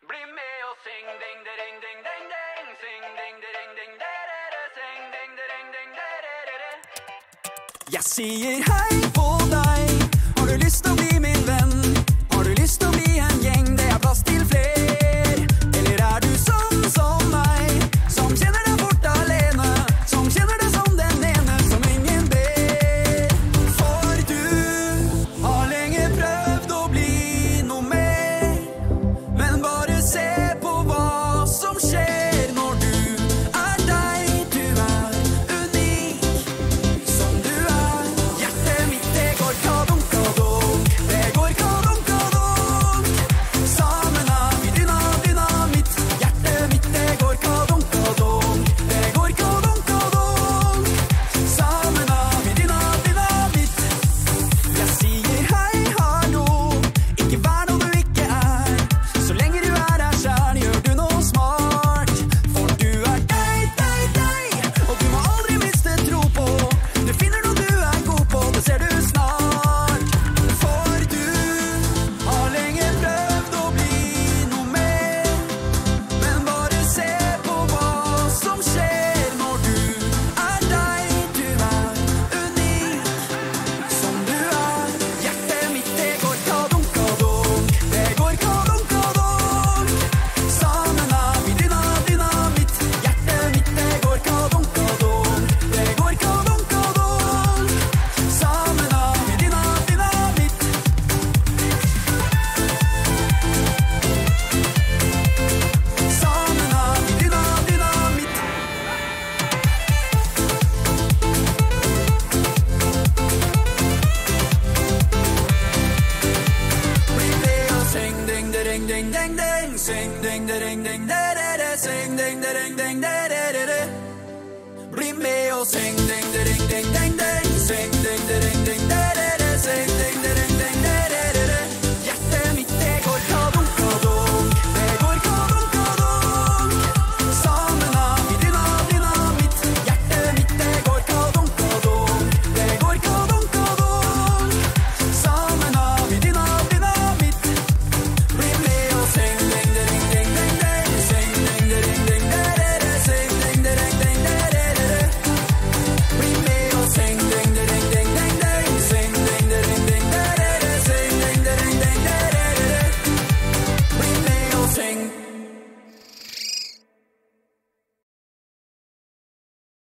Bli med og syng ding ding ding ding ding. Syng ding ding ding derere. Syng ding ding ding derere. Jeg sier hei på deg. Har du lyst til å bli min venn? Har du lyst til å bli en gjeng? Det er plass til fler. Eller er du sånn som meg, som kjenner deg fort alene, som kjenner deg som den ene som ingen ber? For du har lenge prøvd å bli noe mer, men bare se på hva som skjer når du er deg. Du er unik som du er. Hjertet mitt, det går kadunk, kadunk. Det går kadunk, kadunk. Sammen er vi dynamitt. Hjertet mitt, det går kadunk, kadunk. Det går kadunk, kadunk. Sammen er vi dynamitt. Jeg sier hei, hallo. Ikke vær noe du ikke er. Så lenge du er her selv, gjør du noe smart. For du er deg, deg, deg. Og du må aldri miste tro på. Du finner noe du er god på, det ser du snart. For du har lenge prøvd å bli noe mer, men bare se på hva som skjer når du er deg. Du er unik som du er. Hjertet mitt, det går kadunk, kadunk. Det går kadunk, kadunk. Sammen er vi dynamitt. Hjertet mitt, det går kadunk, kadunk. Det går kadunk, kadunk. Sammen er vi dynamitt. Sammen er vi dynamitt. Bli med og syng ding ding ding ding ding. Syng ding ding ding derere. Syng ding ding ding derere. Bli med og syng ding ding ding ding ding. Syng ding ding ding derere. Syng ding ding